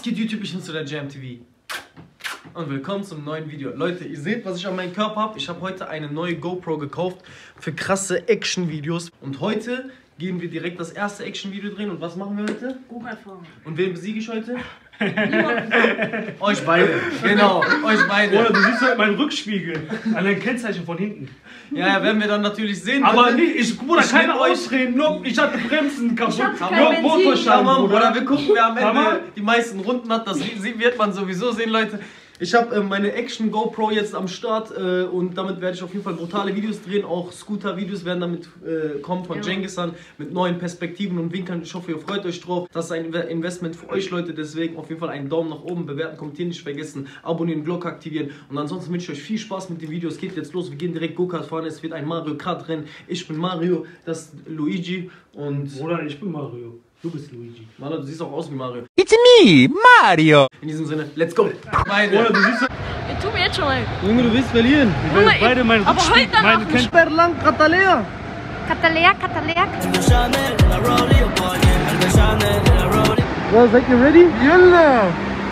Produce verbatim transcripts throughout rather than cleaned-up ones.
Was geht YouTube? Ich bin zu der Jam T V. Und willkommen zum neuen Video. Leute, ihr seht, was ich an meinem Körper habe. Ich habe heute eine neue GoPro gekauft für krasse Action-Videos. Und heute gehen wir direkt das erste Action-Video drehen. Und was machen wir heute? Go-Kart fahren. Und wen besiege ich heute? Euch beide. Genau, euch beide. Oder du siehst halt meinen Rückspiegel an deinem Kennzeichen von hinten. Ja, ja, werden wir dann natürlich sehen. Aber bitte. nee, ich, Bruder, Ich keine nehm euch- Ausreden, nur ich hatte Bremsen kaputt, Ich hatte kein nur Benzin. Motorschaden, Tamam, Bruder. oder wir gucken, wer am Tamam. Ende die meisten Runden hat. Das wird man sowieso sehen, Leute. Ich habe äh, meine Action GoPro jetzt am Start äh, und damit werde ich auf jeden Fall brutale Videos drehen. Auch Scooter-Videos werden damit äh, kommen von Ja. Cengiz-Han mit neuen Perspektiven und Winkeln. Ich hoffe, ihr freut euch drauf. Das ist ein Inve- Investment für euch, Leute. Deswegen auf jeden Fall einen Daumen nach oben, bewerten, kommentieren nicht vergessen, abonnieren, Glocke aktivieren. Und ansonsten wünsche ich euch viel Spaß mit den Videos. Geht jetzt los, wir gehen direkt Go-Kart fahren. Es wird ein Mario Kart Rennen. Ich bin Mario, das ist Luigi und... Bruder, ich bin Mario. Du bist Luigi. Mario, du siehst auch aus wie Mario. It's me, Mario! In diesem Sinne, let's go! Beide. Bruder, du siehst Ich tu mir jetzt schon mal. Junge, du willst verlieren. wir werden beide meinen aber Rückspiegel, heute meine danach Kenn Sperrlang, Katalea. Katalea, Katalea. Ja, seid ihr ready? Jalla!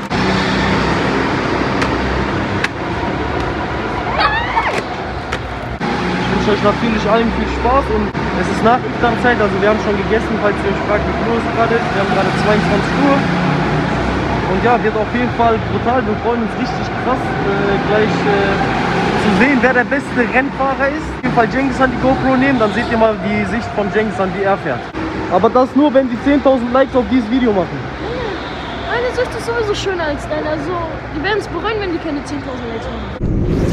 Ich wünsche euch natürlich allen viel Spaß und es ist nach Iftar-Zeit, also wir haben schon gegessen, falls ihr euch fragt, wie viel Uhr es gerade ist. Wir haben gerade zweiundzwanzig Uhr. Und ja, wird auf jeden Fall brutal. Wir freuen uns richtig krass, äh, gleich äh, zu sehen, wer der beste Rennfahrer ist. Auf jeden Fall Cengiz-Han die GoPro nehmen, dann seht ihr mal die Sicht von Cengiz-Han, wie er fährt. Aber das nur, wenn die zehntausend Likes auf dieses Video machen. Meine Sicht ist sowieso schöner als deine. Also, die werden es bereuen, wenn die keine zehntausend Likes machen.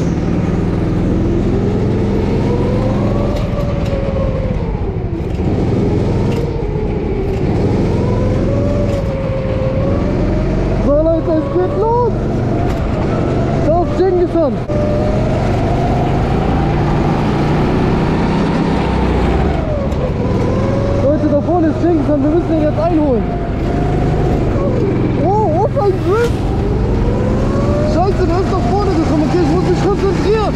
So Leute, es geht los! Da ist Cengiz-Han! Leute, da vorne ist Cengiz-Han, wir müssen ihn jetzt einholen! Oh, auf ein Drift! Scheiße, der ist nach vorne gekommen, okay, ich muss mich konzentrieren!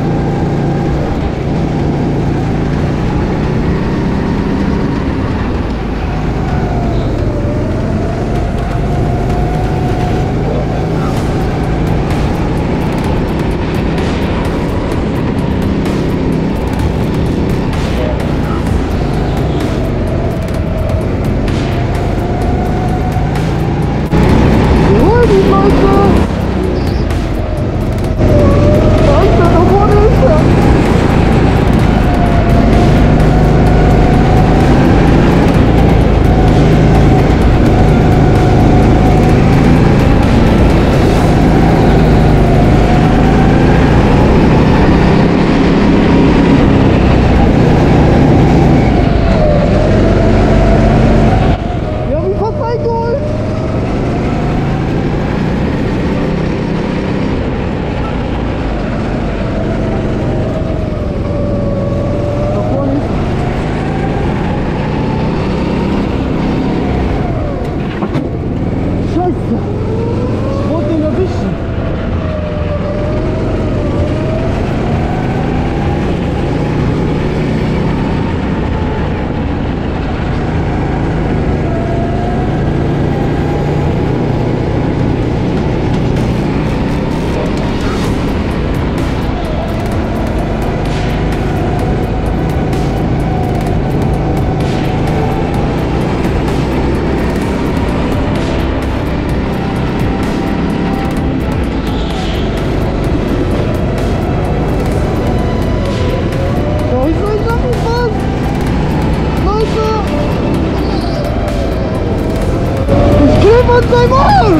Mann, sei Arsch!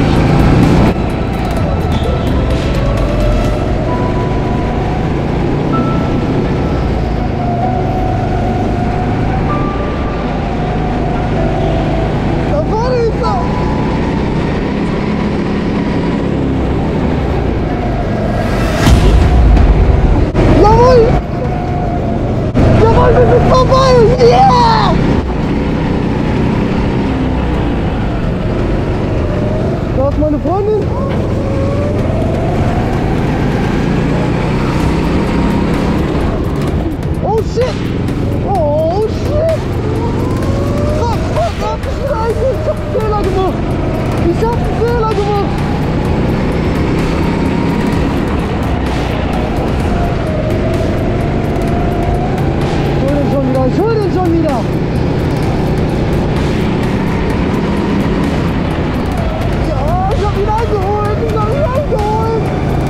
Da vorne ist er! Jawohl! Jawohl, wir sind vorbei! Yeah! Da ist meine Freundin. Oh shit! Oh shit! Fuck, fuck, fuck! Ich bin eigentlich, ich hab einen Fehler gemacht! Ich hab einen Fehler Fehler gemacht. Ich hol den schon wieder, ich hol den schon wieder. Ja, ich hab ihn eingeholt, ich hab ihn eingeholt.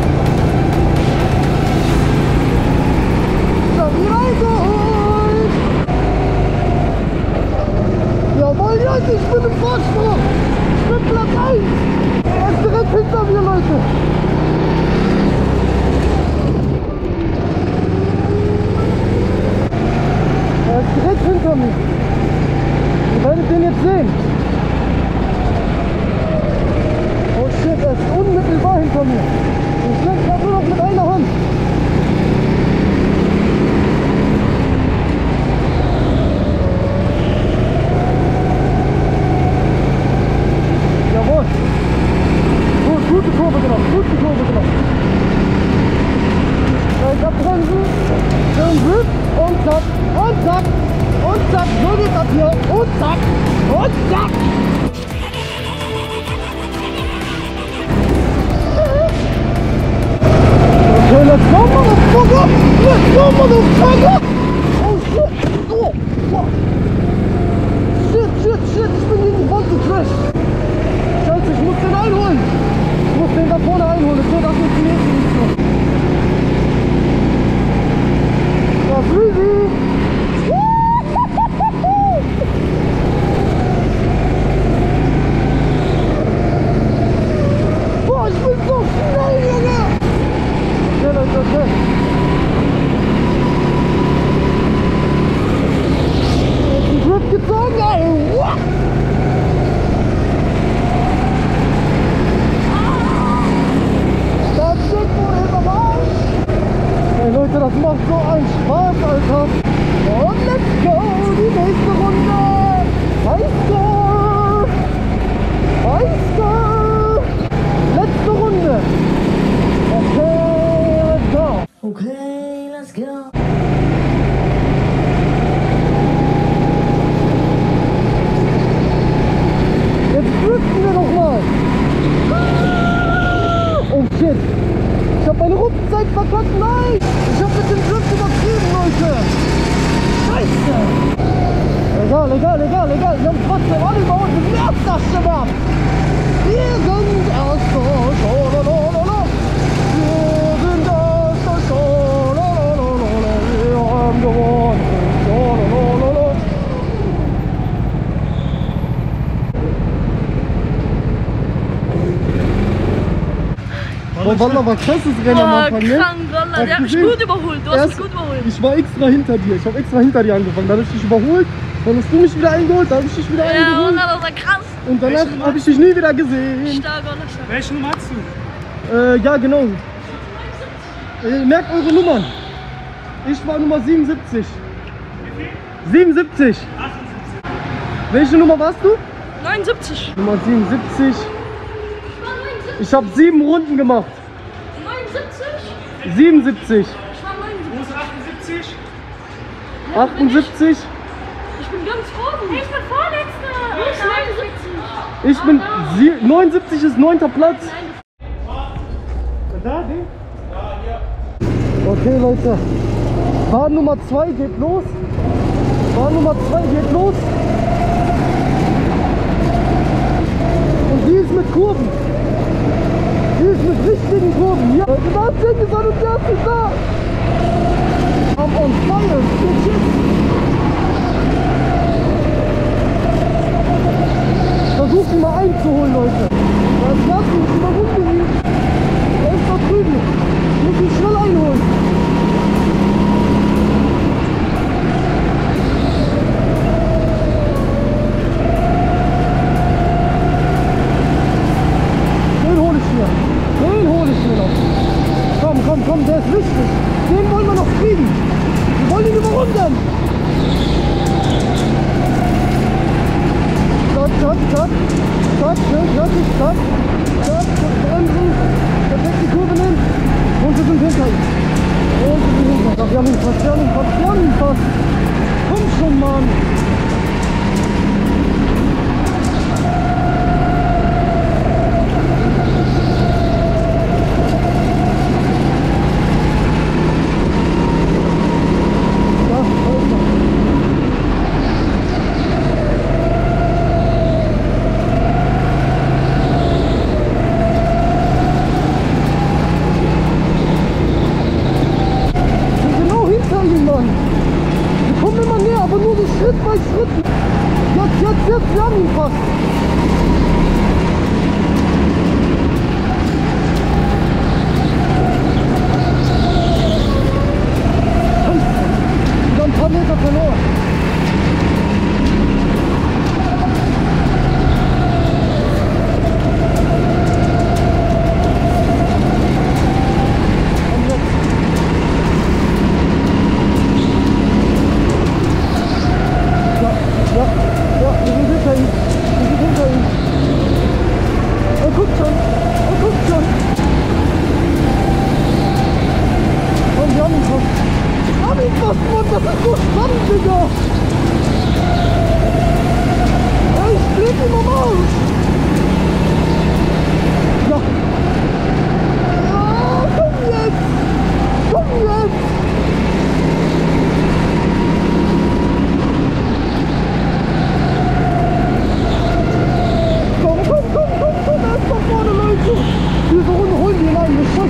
Ich hab ihn eingeholt. Jawohl, Leute, ich bin im Vorsprung. Ich bin Platz eins. Er ist direkt hinter mir, Leute. Er ist direkt hinter mir. Ihr werdet den jetzt sehen. Oh shit, er ist unmittelbar hinter mir. Ich lenke gerade nur noch mit einer Hand. Jawohl. Gut, gute Kurve gemacht, gute Kurve gemacht. Gleich abbremsen, schön Grip und zack, und zack, und zack, so geht das hier, und zack, und zack. Okay, let's go, motherfucker! Let's go, motherfucker! Oh shit! Oh, fuck! Shit, shit, shit! Ich bin gegen die Wand gecrashed! Scheiße, ich muss den einholen! Ich muss den da vorne einholen, so das funktioniert nicht so. Das ist easy! Boah, ich bin so schnell, Junge! Okay, Leute, okay. Jetzt den Grip gezogen, ey! What? Das Ding wurde hinterm Arsch! Ey Leute, das macht so einen Spaß, Alter! Und let's go! Die nächste Runde! Highscore! Highscore! Letzte Runde! Okay, let's go! Okay, let's go. Jetzt driften wir noch mal! Oh shit! Ich hab meine Rundenzeit verkackt! Nein! Ich hab mit dem Drift übertrieben, Leute! Scheiße! Egal, egal, egal, egal! Wir haben trotzdem alle überholt! Wir sind Erster, Shabab! Wir sind Erster! Schalalala! Wir sind Erster! Schalalala! Wir haben gewonnen! Schalalala! Oh, Wallah, war krasses Rennen am Boah, Anfang, ne? krank, Wallah, der hat mich gesehen? gut überholt. Du hast Erst- mich gut überholt. Ich war extra hinter dir, ich habe extra hinter dir angefangen. Dann habe ich dich überholt, dann hast du mich wieder eingeholt, dann habe ich dich wieder Ja, eingeholt. Wallah, das war krass. Und danach Welche habe ich dich nie wieder gesehen. Stark, Wallah, stark. Welche Nummer hast du? Äh, ja, genau. Äh, merkt eure Nummern. Ich war Nummer siebenundsiebzig. siebenundsiebzig. Welche Nummer warst du? neunundsiebzig. Nummer siebenundsiebzig. Ich habe sieben Runden gemacht. neunundsiebzig? siebenundsiebzig. Ich war neunundsiebzig. Wo ist achtundsiebzig? achtundsiebzig. Ich bin ganz oben. Ich bin Vorletzter. Ich neunundsiebzig. Ich bin sie- neunundsiebzig ist neunter Platz. Da, den? Okay, Leute. Bahn Nummer zwei geht los. Bahn Nummer zwei geht los. Und die ist mit Kurven. Die ist mit richtigen Kurven. Hier. Leute, da ist Cengiz und der ist da. I'm on fire, bitches. Versuch ihn mal einzuholen, Leute. Da ist Yassin, ich überrunde ihn. Er ist da drüben. Ich muss ihn schnell einholen. Den hole ich mir. Den hole ich mir noch. Komm, komm, komm, der ist wichtig. Den wollen wir noch kriegen. Wir wollen ihn überrunden. Zack, zack, zack. Zack, schnell, knackig, zack. Zack, bremsen. Perfekt die Kurve nehmen. Und wir sind hinter ihm. Und wir sind hinter ihm. Ach, wir haben ihn fast, wir haben ihn fast, wir haben ihn fast. Komm schon, Mann.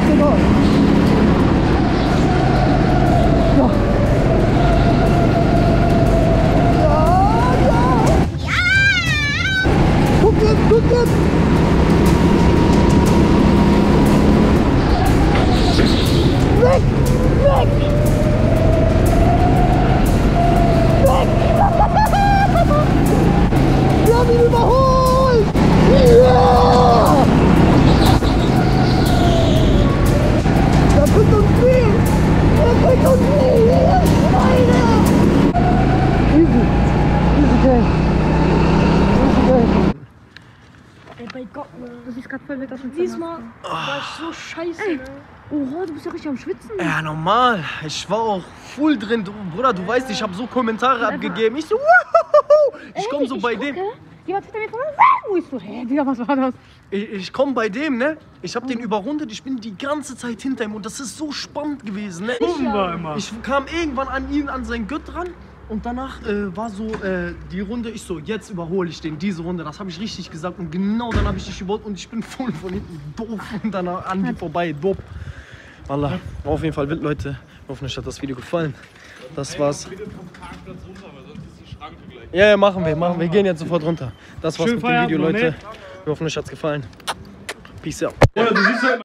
Digga. Ja. Ja, ja. Guck jetzt, guck jetzt. Weg, weg. Weg. Wir haben ihn überholt. Ja. Da kommt uns viel! Da kommt uns viel! Schweine! Easy! Easy game! Easy game! Ey, bei Gott, ne? Du siehst gerade voll weg aus dem Zimmer. Diesmal war ich so scheiße, Ey. ne? Oha, du bist ja richtig am Schwitzen. Ja, normal. Ich war auch full drin. Du, Bruder, du weißt, ich habe so Kommentare abgegeben. Ich so, wuhu! Ich komm so bei dem. Jemand hinter mir vorbei. Wo ist du? Hä, Digga, was war das? Ich, ich komm bei dem, ne? Ich hab den überrundet. Ich bin die ganze Zeit hinter ihm und das ist so spannend gewesen, ne? Bumm war immer. Ich kam irgendwann an ihn, an sein Gött ran. Und danach äh, war so äh, die Runde, ich so, jetzt überhole ich den, diese Runde, das habe ich richtig gesagt. Und genau dann habe ich dich überholt und ich bin voll von hinten doof und dann an dir vorbei, doof. Wallah, war auf jeden Fall wild, Leute. Hoffentlich hat das Video gefallen. Das war's. Ja, ja, machen wir, machen wir. Wir gehen jetzt sofort runter. Das war's Schön mit dem Feierabend Video, noch, Leute. ne? Wir hoffen, euch hat's gefallen. Peace out. Oder du siehst ja